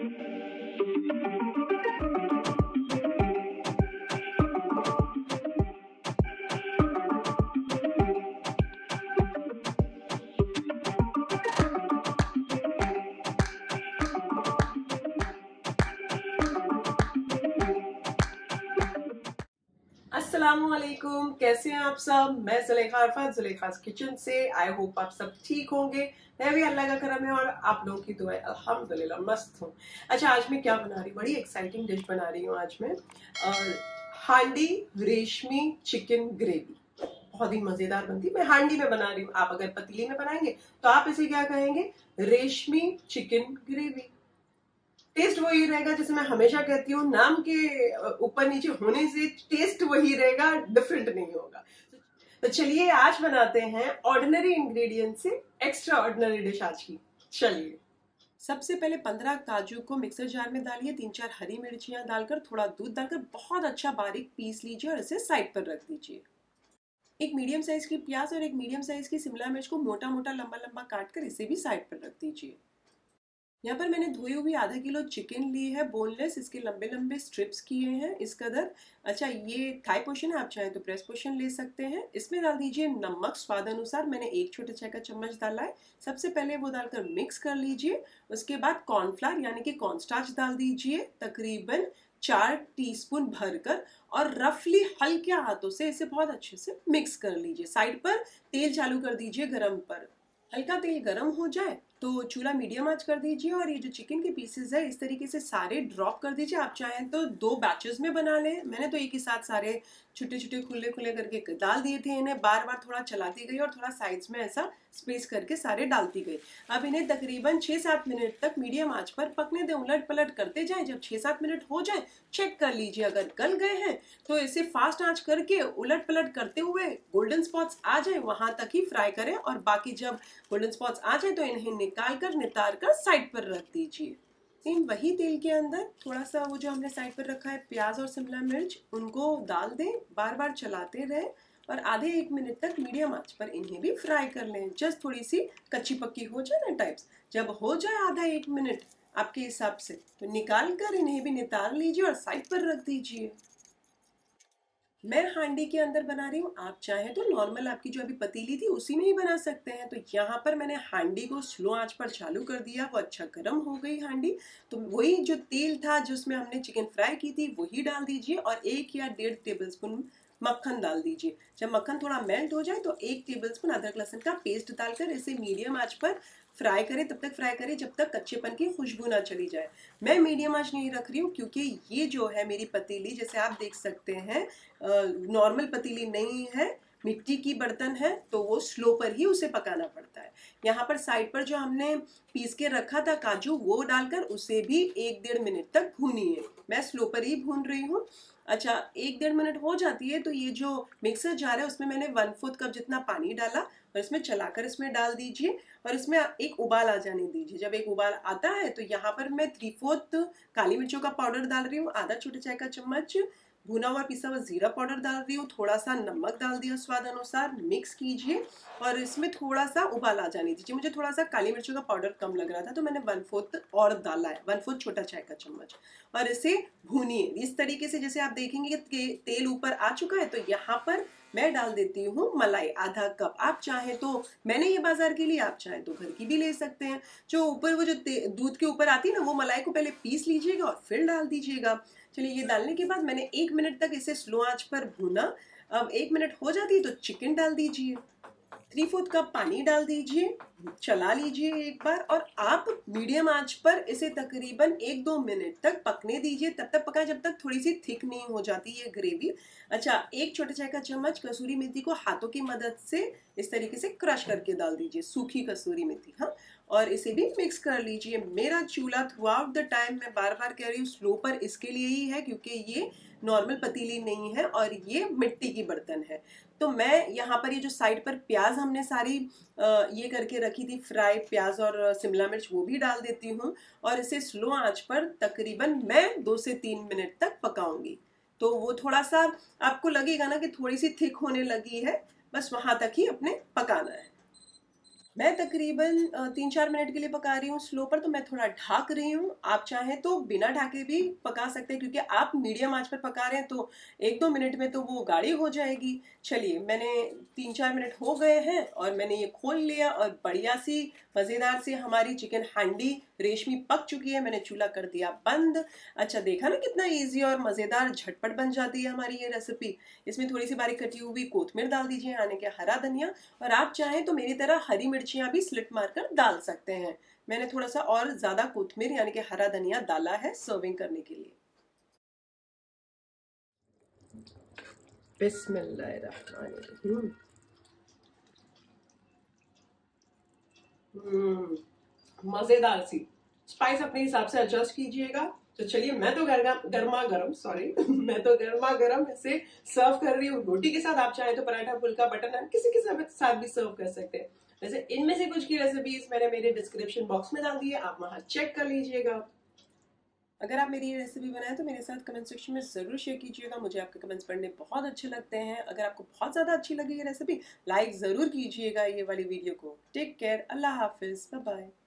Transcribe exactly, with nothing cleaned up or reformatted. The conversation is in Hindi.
अस्सलामुअलैकुम, कैसे हैं आप सब। मैं जुलेखा अरफत जुलेखास किचन से। आई होप आप सब ठीक होंगे। मैं भी अल्लाह का करम है और आप लोगों की दुआ अल्हम्दुलिल्लाह मस्त हूँ। अच्छा, आज मैं क्या बना रही हूँ, बड़ी एक्साइटिंग डिश बना रही हूँ आज मैं। आ, हांडी रेशमी चिकन ग्रेवी बहुत ही मजेदार बनती है। मैं हांडी में बना रही हूँ, आप अगर पतीली में बनाएंगे तो आप इसे क्या कहेंगे, रेशमी चिकन ग्रेवी। टेस्ट वही रहेगा, जैसे मैं हमेशा कहती हूँ, नाम के ऊपर नीचे होने से टेस्ट वही रहेगा, डिफरेंट नहीं होगा। तो चलिए आज बनाते हैं ऑर्डिनरी इंग्रेडिएंट से एक्स्ट्रा ऑर्डिनरी डिश आज की। चलिए, सबसे पहले पंद्रह काजू को मिक्सर जार में डालिए, तीन चार हरी मिर्चियां डालकर, थोड़ा दूध डालकर बहुत अच्छा बारीक पीस लीजिए और इसे साइड पर रख दीजिए। एक मीडियम साइज की प्याज और एक मीडियम साइज की शिमला मिर्च को मोटा मोटा लंबा लंबा काट कर इसे भी साइड पर रख दीजिए। यहाँ पर मैंने धोई हुई आधा किलो चिकन ली है, बोनलेस, इसके लंबे लंबे स्ट्रिप्स किए हैं इस कदर। अच्छा, ये थाई पोर्शन है, आप चाहें तो ब्रेस्ट पोर्शन ले सकते हैं। इसमें डाल दीजिए नमक स्वाद अनुसार, मैंने एक छोटे चाय का चम्मच डाला है। सबसे पहले वो डालकर मिक्स कर लीजिए। उसके बाद कॉर्नफ्लावर यानी कि कॉर्नस्टार्च डाल दीजिए, तकरीबन चार टीस्पून भरकर, और रफली हल्के हाथों से इसे बहुत अच्छे से मिक्स कर लीजिए। साइड पर तेल चालू कर दीजिए गरम पर। हल्का तेल गरम हो जाए तो चूल्हा मीडियम आंच कर दीजिए और ये जो चिकन के पीसेस है इस तरीके से सारे ड्रॉप कर दीजिए। आप चाहें तो दो बैचेस में बना लें, मैंने तो एक ही साथ सारे छोटे छोटे खुले खुले करके डाल दिए थे। इन्हें बार बार थोड़ा चलाती गई और थोड़ा साइड्स में ऐसा स्पेस करके सारे डालती गई। अब इन्हें तकरीबन छः सात मिनट तक मीडियम आंच पर पकने दें, उलट पलट करते जाएं। जब छः सात मिनट हो जाए चेक कर लीजिए, अगर गल गए हैं तो इसे फास्ट आंच करके उलट पलट करते हुए गोल्डन स्पॉट्स आ जाए वहां तक ही फ्राई करें, और बाकी जब गोल्डन स्पॉट्स आ जाए तो इन्हें निकाल कर नितार कर साइड पर रख दीजिए। सेम वही तेल के अंदर थोड़ा सा वो जो हमने साइड पर रखा है प्याज और शिमला मिर्च, उनको डाल दें, बार बार चलाते रहें और आधे एक मिनट तक मीडियम आंच पर इन्हें भी फ्राई कर लें। जस्ट थोड़ी सी कच्ची पक्की हो जाए ना टाइप्स, जब हो जाए आधा एक मिनट आपके हिसाब से तो निकाल कर इन्हें भी नितार लीजिए और साइड पर रख दीजिए। मैं हांडी के अंदर बना रही हूँ, आप चाहें तो नॉर्मल आपकी जो अभी पतीली थी उसी में ही बना सकते हैं। तो यहाँ पर मैंने हांडी को स्लो आंच पर चालू कर दिया, वो अच्छा गर्म हो गई हांडी। तो वही जो तेल था जिसमें हमने चिकन फ्राई की थी वही डाल दीजिए और एक या डेढ़ टेबल स्पून मक्खन डाल दीजिए। जब मक्खन थोड़ा मेल्ट हो जाए तो एक टेबलस्पून अदरक लहसुन का पेस्ट डालकर इसे मीडियम आंच पर फ्राई करें। तब तक फ्राई करें जब तक कच्चेपन की खुशबू ना चली जाए। मैं मीडियम आंच नहीं रख रही हूँ क्योंकि ये जो है मेरी पतीली, जैसे आप देख सकते हैं, नॉर्मल पतीली नहीं है, मिट्टी की बर्तन है, तो वो स्लो पर ही उसे पकाना पड़ता है। यहाँ पर साइड पर जो हमने पीस के रखा था काजू, वो डालकर उसे भी एक डेढ़ मिनट तक भूनिए। मैं स्लो पर ही भून रही हूँ। अच्छा, एक डेढ़ मिनट हो जाती है तो ये जो मिक्सर जार है उसमें मैंने वन फोर्थ कप जितना पानी डाला और इसमें चलाकर इसमें डाल दीजिए और इसमें एक उबाल आ जाने दीजिए। जब एक उबाल आता है तो यहाँ पर मैं थ्री फोर्थ काली मिर्चों का पाउडर डाल रही हूँ, आधा छोटे चाय का चम्मच भुना हुआ पिसा हुआ जीरा पाउडर डाल रही हूँ, थोड़ा सा नमक डाल दिया स्वाद अनुसार। मिक्स कीजिए और इसमें थोड़ा सा उबाल आ जाने दीजिए। मुझे थोड़ा सा काली मिर्चों का पाउडर कम लग रहा था तो मैंने वन फोर्थ और डाला है, वन फोर्थ छोटा चाय का चम्मच, और इसे भूनिए इस तरीके से। जैसे आप देखेंगे कि तेल ऊपर आ चुका है तो यहाँ पर मैं डाल देती हूँ मलाई आधा कप। आप चाहें तो, मैंने ये बाजार के लिए, आप चाहें तो घर की भी ले सकते हैं। जो ऊपर वो जो दूध के ऊपर आती है ना, वो मलाई को पहले पीस लीजिएगा और फिर डाल दीजिएगा। चलिए, ये डालने के बाद मैंने एक मिनट तक इसे स्लो आंच पर भूना। अब एक मिनट हो जाती है तो चिकन डाल दीजिए, थ्री फोर्थ कप पानी डाल दीजिए, चला लीजिए एक बार और आप मीडियम आंच पर इसे तकरीबन एक दो मिनट तक पकने दीजिए। तब तक पकाएं जब तक थोड़ी सी थिक नहीं हो जाती ये ग्रेवी। अच्छा, एक छोटे चाय का चम्मच कसूरी मेथी को हाथों की मदद से इस तरीके से क्रश करके डाल दीजिए, सूखी कसूरी मेथी, हाँ, और इसे भी मिक्स कर लीजिए। मेरा चूल्हा थ्रू आउट द टाइम, मैं बार बार कह रही हूँ, स्लो पर इसके लिए ही है क्योंकि ये नॉर्मल पतीली नहीं है और ये मिट्टी की बर्तन है। तो मैं यहाँ पर ये जो साइड पर प्याज हमने सारी ये करके रखी थी फ्राई, प्याज और शिमला मिर्च, वो भी डाल देती हूँ और इसे स्लो आंच पर तकरीबन मैं दो से तीन मिनट तक पकाऊंगी। तो वो थोड़ा सा आपको लगेगा ना कि थोड़ी सी थिक होने लगी है, बस वहां तक ही अपने पकाना है। मैं तकरीबन अ, तीन चार मिनट के लिए पका रही हूँ स्लो पर, तो मैं थोड़ा ढक रही हूँ। आप चाहें तो बिना ढके भी पका सकते हैं, क्योंकि आप मीडियम आंच पर पका रहे हैं तो एक दो मिनट में तो वो गाढ़ी हो जाएगी। चलिए, मैंने तीन चार मिनट हो गए हैं और मैंने ये खोल लिया और बढ़िया सी मज़ेदार सी हमारी चिकन हांडी रेशमी पक चुकी है। मैंने चूल्हा कर दिया बंद। अच्छा, देखा ना कितना ईजी और मज़ेदार झटपट बन जाती है हमारी ये रेसिपी। इसमें थोड़ी सी बारीक कटी हुई कोथमीर डाल दीजिए, यानी कि हरा धनिया, और आप चाहें तो मेरी तरह हरी मिर्चियां भी स्लिट मारकर डाल सकते हैं। मैंने थोड़ा सा और ज्यादा कोथमीर यानी कि हरा धनिया डाला है सर्विंग करने के लिए। बिस्मिल्लाहिर्रहमानिर्रहीम। हम्म, मजेदार सी। स्पाइस अपने हिसाब से एडजस्ट कीजिएगा। तो चलिए, मैं तो गर्मा गर्मा गर्म सॉरी मैं तो गर्मा गर्म इसे सर्व कर रही हूँ रोटी के साथ। आप चाहे तो पराठा, फुल्का, बटर नान किसी के साथ भी सर्व कर सकते हैं। वैसे इनमें से कुछ की रेसिपीज मैंने मेरे डिस्क्रिप्शन बॉक्स में डाल दी है, आप वहां चेक कर लीजिएगा। अगर आप मेरी ये रेसिपी बनाएं तो मेरे साथ कमेंट सेक्शन में ज़रूर शेयर कीजिएगा। मुझे आपके कमेंट्स पढ़ने बहुत अच्छे लगते हैं। अगर आपको बहुत ज़्यादा अच्छी लगी ये रेसिपी, लाइक ज़रूर कीजिएगा ये वाली वीडियो को। टेक केयर, अल्लाह हाफिज़, बाय बाय।